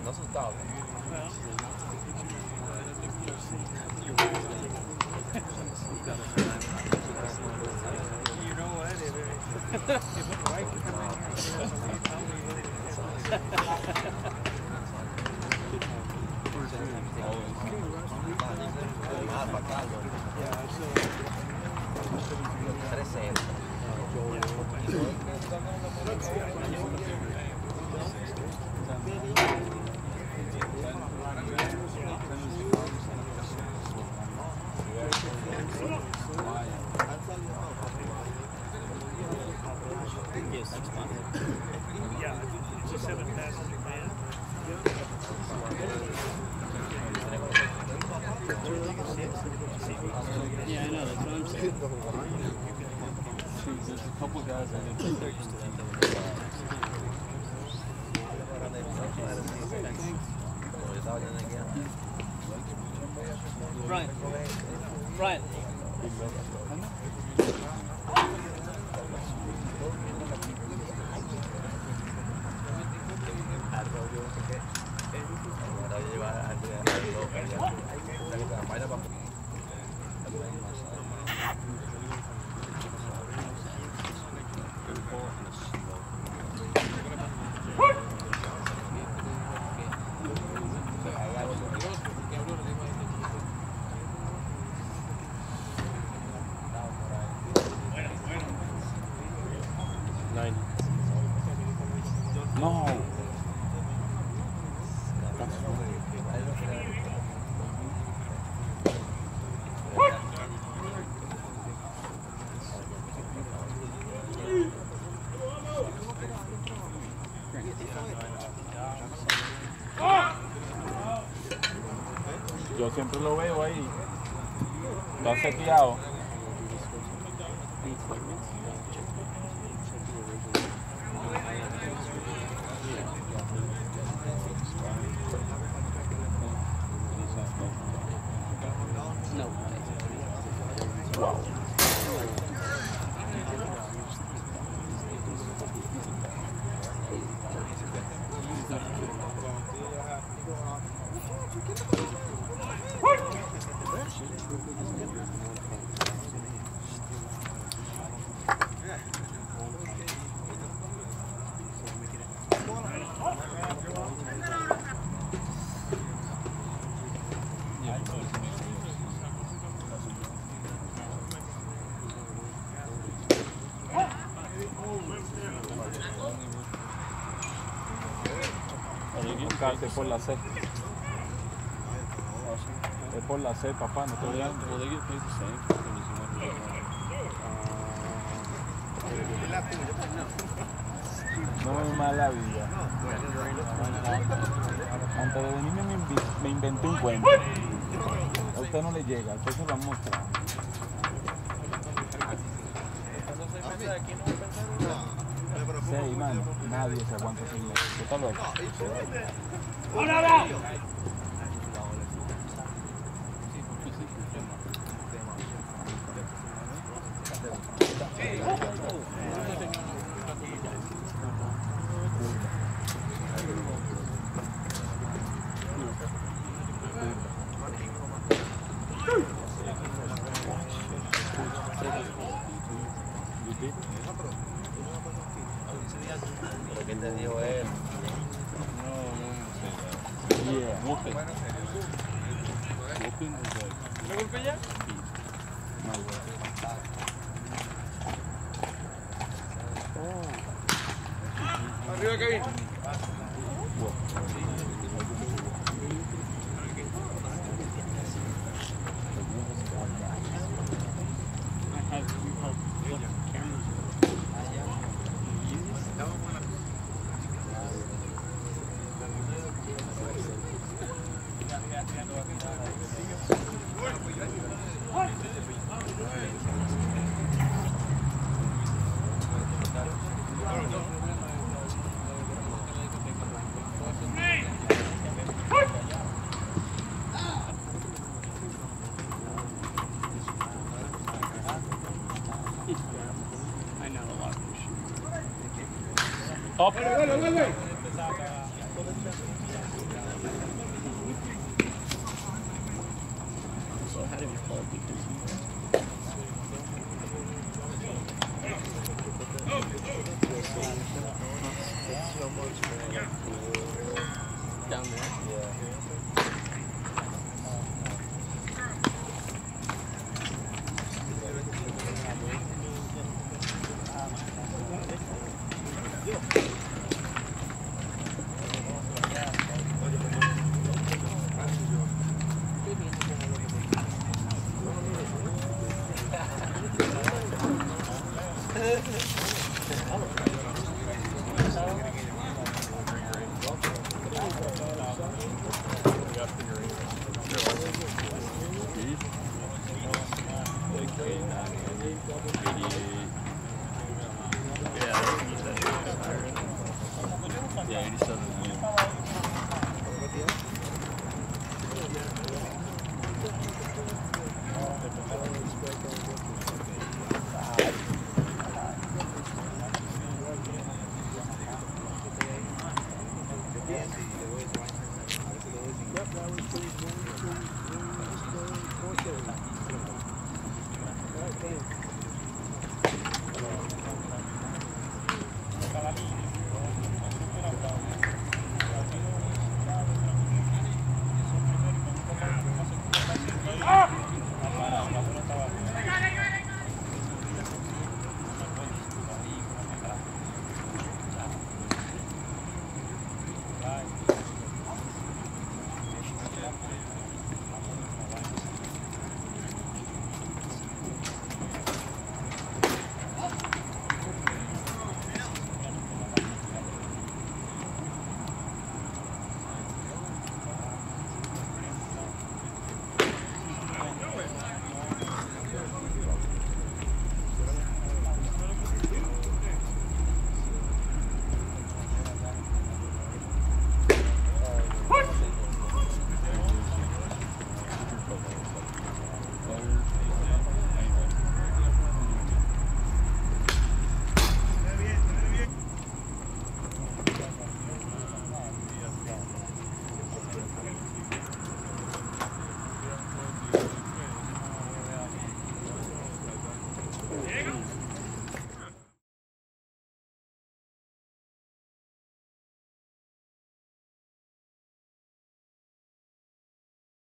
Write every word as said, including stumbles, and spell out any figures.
No asustado. You know what? If if my wife could come in here and give us a lead, probably would yeah, it's just seven passes, man. Yeah, I know, that's what I'm saying. There's a couple guys that didn't think they're used to that. Brian. Brian. No. Yo siempre lo veo ahí. Está seteado. No. Wow. Es por la C. Es por la C, papá, no estoy viendo. No es mala vida. Antes de venirme me, me inventé un cuento. A usted no le llega, a usted se lo han mostrado. Sí, mano, nadie se aguanta sin eso. ¿Qué está loco? ¡Hola, va! ¿Pero qué te dijo él? Yeah, whooping. Whooping is like... ¿Me golpeé ya? No, güey. Arriba, Kevin. Up. Dale, dale, dale. So how do you call it? Down there? Yeah. Yeah, eighty-seven. Yep, that was pretty cool.